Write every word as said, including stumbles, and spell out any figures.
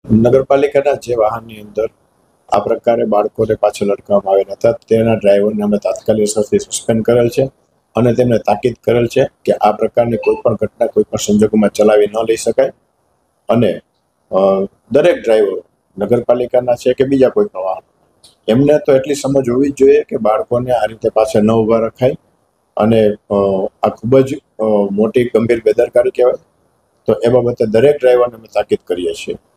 નગરપાલિકાના જે વાહનની અંદર આ પ્રકારે બાળકોને પાછળ લટકાવવામાં આવેલા હતા તેના ડ્રાઈવરને અમે તાત્કાલિક અસરથી સસ્પેન્ડ કરેલ છે અને તેમને તાકીદ કરેલ છે કે આ પ્રકારની કોઈ પણ ઘટના કોઈ પણ સંજોગોમાં ચલાવી ન લઈ શકાય અને દરેક ડ્રાઈવરો નગરપાલિકાના છે કે બીજા કોઈ પણ વાહન એમને તો એટલી સમજ હોવી જ જોઈએ કે બાળકોને આ રીતે પાછળ ન ઊભા રખાય અને આ ખૂબ જ મોટી ગંભીર બેદરકારી કહેવાય. તો એ બાબતે દરેક ડ્રાઈવરને અમે તાકીદ કરીએ છીએ.